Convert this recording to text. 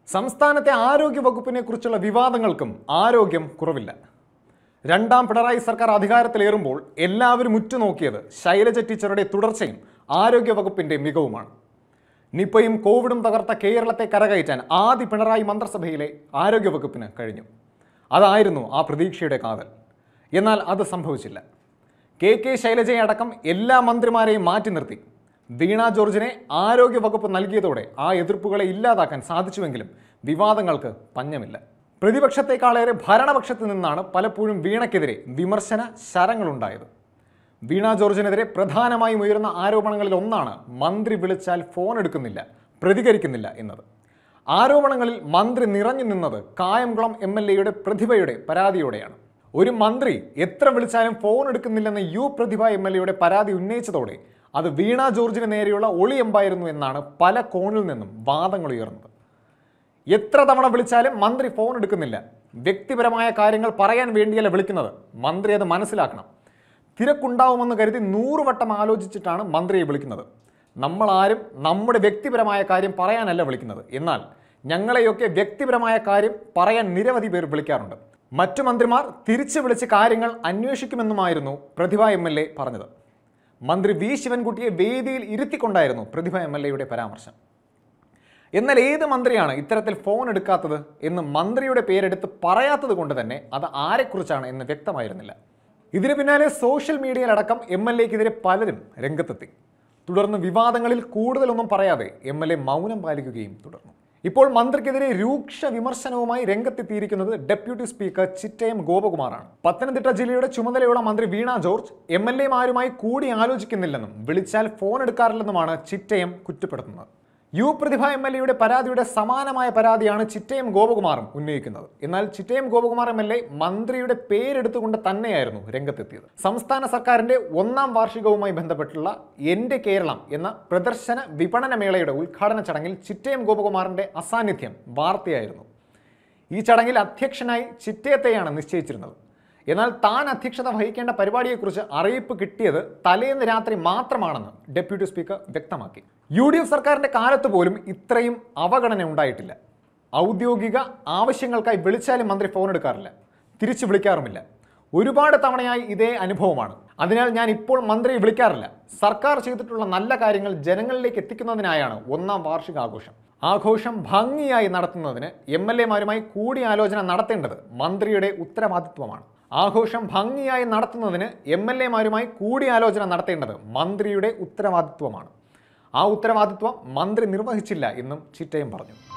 സംസ്ഥാനത്തെ ആരോഗ്യ വകുപ്പിനെ കുറിച്ചുള്ള വിവാദങ്ങൾക്കും ആരോഗ്യം കുറവില്ല. രണ്ടാം പിണറായി സർക്കാർ അധികാരത്തിലേറുമ്പോൾ എല്ലാവരും ഉറ്റുനോക്കിയത് ശൈലജ ടീച്ചറുടെ തുടർച്ചയും ആരോഗ്യ വകുപ്പിന്റെ മികവുമാണ്. നിപ്പയും കോവിഡും തകർത്ത കേരളത്തെ കരകയറ്റാൻ ആദ്യ പിണറായി മന്ത്രിസഭയിലെ ആരോഗ്യ വകുപ്പിന് കഴിഞ്ഞു. അതായിരുന്നു ആ പ്രതീക്ഷയുടെ കാതൽ. എന്നാൽ അത് സംഭവിച്ചില്ല. കെ ശൈലജയടക്കം എല്ലാ മന്ത്രിമാരെയും മാറ്റി നിർത്തി വീണ ജോർജിനെ ആരോഗ്യ വകുപ്പ് നൽകിയതോടെ ആ എതിർപ്പുകളെ ഇല്ലാതാക്കാൻ സാധിച്ചുവെങ്കിലും വിവാദങ്ങൾക്ക് പഞ്ഞമില്ല. പ്രതിപക്ഷത്തെക്കാളേറെ ഭരണപക്ഷത്ത് നിന്നാണ് പലപ്പോഴും വീണയ്ക്കെതിരെ വിമർശന ശരങ്ങളുണ്ടായത്. വീണ ജോർജിനെതിരെ പ്രധാനമായും ഉയർന്ന ആരോപണങ്ങളിൽ ഒന്നാണ് മന്ത്രി വിളിച്ചാൽ ഫോൺ എടുക്കുന്നില്ല, പ്രതികരിക്കുന്നില്ല എന്നത്. ആരോപണങ്ങളിൽ മന്ത്രി നിറഞ്ഞു നിന്നത് കായംകുളം MLAയുടെ പ്രതിഭയുടെ പരാതിയോടെയാണ്. ഒരു മന്ത്രി എത്ര വിളിച്ചാലും ഫോൺ എടുക്കുന്നില്ലെന്ന് പ്രതിഭ MLAയുടെ പരാതി ഉന്നയിച്ചതോടെ അത് വീണ ജോർജിന് നേരെയുള്ള ഒളിയമ്പായിരുന്നു എന്നാണ് പല കോണിൽ നിന്നും വാദങ്ങൾ ഉയർന്നത്. എത്ര തവണ വിളിച്ചാലും മന്ത്രി ഫോൺ എടുക്കുന്നില്ല, വ്യക്തിപരമായ കാര്യങ്ങൾ പറയാൻ വേണ്ടിയല്ല വിളിക്കുന്നത്, മന്ത്രി അത് മനസ്സിലാക്കണം. തിരക്കുണ്ടാവുമെന്ന് കരുതി 100 വട്ടം ആലോചിച്ചിട്ടാണ് മന്ത്രിയെ വിളിക്കുന്നത്. നമ്മളാരും നമ്മുടെ വ്യക്തിപരമായ കാര്യം പറയാനല്ല വിളിക്കുന്നത്. എന്നാൽ ഞങ്ങളെയൊക്കെ വ്യക്തിപരമായ കാര്യം പറയാൻ നിരവധി പേർ വിളിക്കാറുണ്ട്. മറ്റു മന്ത്രിമാർ തിരിച്ചു വിളിച്ച് കാര്യങ്ങൾ അന്വേഷിക്കുമെന്നുമായിരുന്നു പ്രതിഭ MLA പറഞ്ഞത്. മന്ത്രി വി ശിവൻകുട്ടിയെ വേദിയിൽ ഇരുത്തിക്കൊണ്ടായിരുന്നു പ്രതിഭ MLAയുടെ പരാമർശം. എന്നാൽ ഏത് മന്ത്രിയാണ് ഇത്തരത്തിൽ ഫോൺ എടുക്കാത്തത് എന്ന് മന്ത്രിയുടെ പേരെടുത്ത് പറയാത്തത് കൊണ്ട് തന്നെ അത് ആരെക്കുറിച്ചാണ് എന്ന് വ്യക്തമായിരുന്നില്ല. ഇതിന് പിന്നാലെ സോഷ്യൽ മീഡിയയിലടക്കം MLAക്കെതിരെ പലരും രംഗത്തെത്തി. തുടർന്ന് വിവാദങ്ങളിൽ കൂടുതലൊന്നും പറയാതെ MLA മൗനം പാലിക്കുകയും തുടർന്നു. ഇപ്പോൾ മന്ത്രിക്കെതിരെ രൂക്ഷ വിമർശനവുമായി രംഗത്തെത്തിയിരിക്കുന്നത് ഡെപ്യൂട്ടി സ്പീക്കർ ചിറ്റയം ഗോപകുമാറാണ്. പത്തനംതിട്ട ജില്ലയുടെ ചുമതലയുള്ള മന്ത്രി വീണ ജോർജ് MLAമാരുമായി കൂടി ആലോചിക്കുന്നില്ലെന്നും വിളിച്ചാൽ ഫോൺ എടുക്കാറില്ലെന്നുമാണ് ചിറ്റയം കുറ്റപ്പെടുത്തുന്നത്. പ്രതിഭ MLAയുടെ പരാതിയുടെ സമാനമായ പരാതിയാണ് ചിറ്റയം ഗോപകുമാറും ഉന്നയിക്കുന്നത്. എന്നാൽ ചിറ്റയം ഗോപകുമാർ MLA മന്ത്രിയുടെ പേരെടുത്തുകൊണ്ട് തന്നെയായിരുന്നു രംഗത്തെത്തിയത്. സംസ്ഥാന സർക്കാരിന്റെ 1ാം വാർഷികവുമായി ബന്ധപ്പെട്ടുള്ള എൻ്റെ കേരളം എന്ന പ്രദർശന വിപണന മേളയുടെ ഉദ്ഘാടന ചടങ്ങിൽ ചിറ്റയം ഗോപകുമാറിന്റെ അസാന്നിധ്യം വാർത്തയായിരുന്നു. ഈ ചടങ്ങിൽ അധ്യക്ഷനായി ചിറ്റയത്തെയാണ് നിശ്ചയിച്ചിരുന്നത്. എന്നാൽ താൻ അധ്യക്ഷത വഹിക്കേണ്ട പരിപാടിയെക്കുറിച്ച് അറിയിപ്പ് കിട്ടിയത് തലേന്ന് രാത്രി മാത്രമാണെന്ന് ഡെപ്യൂട്ടി സ്പീക്കർ വ്യക്തമാക്കി. UDF സർക്കാരിന്റെ കാലത്ത് പോലും ഇത്രയും അവഗണന ഉണ്ടായിട്ടില്ല. ഔദ്യോഗിക ആവശ്യങ്ങൾക്കായി വിളിച്ചാലും മന്ത്രി ഫോൺ എടുക്കാറില്ല, തിരിച്ചു വിളിക്കാറുമില്ല. ഒരുപാട് തവണയായി ഇതേ അനുഭവമാണ്. അതിനാൽ ഞാൻ ഇപ്പോൾ മന്ത്രിയെ വിളിക്കാറില്ല. സർക്കാർ ചെയ്തിട്ടുള്ള നല്ല കാര്യങ്ങൾ ജനങ്ങളിലേക്ക് എത്തിക്കുന്നതിനായാണ് 1ാം വാർഷിക ആഘോഷം ഭംഗിയായി നടത്തുന്നതിന് MLAമാരുമായി കൂടിയാലോചന നടത്തേണ്ടത് മന്ത്രിയുടെ ഉത്തരവാദിത്വമാണ്. ആഘോഷം ഭംഗിയായി നടത്തുന്നതിന് MLAമാരുമായി കൂടിയാലോചന നടത്തേണ്ടത് മന്ത്രിയുടെ ഉത്തരവാദിത്വമാണ്. ആ ഉത്തരവാദിത്വം മന്ത്രി നിർവഹിച്ചില്ല എന്നും ചിറ്റയം പറഞ്ഞു.